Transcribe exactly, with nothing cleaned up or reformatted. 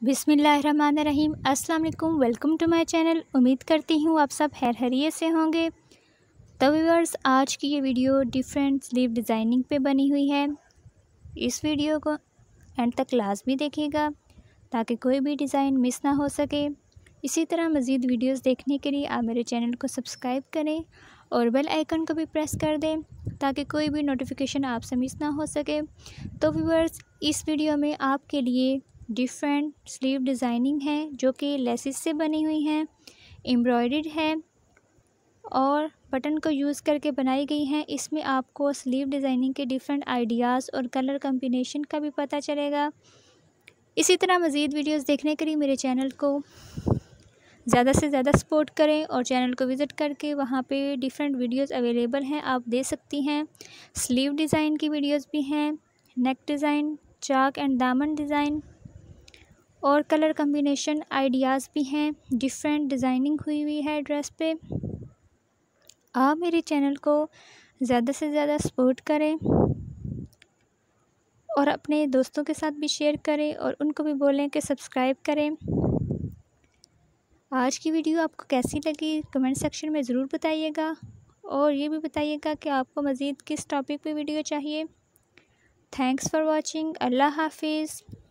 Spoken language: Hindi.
बिस्मिल्लाहिर्रहमानिर्रहीम। अस्सलाम वालेकुम। Welcome to my channel. उम्मीद करती हूँ आप सब खैर खैरियत से होंगे। तो व्यूअर्स, आज की ये वीडियो डिफरेंट स्लीव डिज़ाइनिंग पे बनी हुई है। इस वीडियो को एंड तक लाजमी देखिएगा ताकि कोई भी डिज़ाइन मिस ना हो सके। इसी तरह मज़ीद वीडियोस देखने के लिए आप मेरे चैनल को सब्सक्राइब करें और बेल आइकन को भी प्रेस कर दें ताकि कोई भी नोटिफिकेशन आपसे मिस ना हो सके। तो व्यूअर्स, इस वीडियो में आपके लिए डिफरेंट स्लीव डिज़ाइनिंग है जो कि लेसिस से बनी हुई हैं, एम्ब्रॉयडर्ड है और बटन को यूज़ करके बनाई गई हैं। इसमें आपको स्लीव डिज़ाइनिंग के डिफरेंट आइडियाज़ और कलर कम्बिनेशन का भी पता चलेगा। इसी तरह मज़ीद वीडियोस देखने के लिए मेरे चैनल को ज़्यादा से ज़्यादा सपोर्ट करें और चैनल को विज़िट करके वहाँ पे डिफरेंट वीडियोस अवेलेबल हैं, आप दे सकती हैं। स्लीव डिज़ाइन की वीडियोस भी हैं, नेक डिज़ाइन, चाक एंड दामन डिज़ाइन और कलर कम्बिनेशन आइडियाज़ भी हैं। डिफरेंट डिज़ाइनिंग हुई हुई है ड्रेस पे। आप मेरे चैनल को ज़्यादा से ज़्यादा सपोर्ट करें और अपने दोस्तों के साथ भी शेयर करें और उनको भी बोलें कि सब्सक्राइब करें। आज की वीडियो आपको कैसी लगी कमेंट सेक्शन में ज़रूर बताइएगा और ये भी बताइएगा कि आपको मज़ीद किस टॉपिक पे वीडियो चाहिए। Thanks for watching. अल्लाह हाफिज़।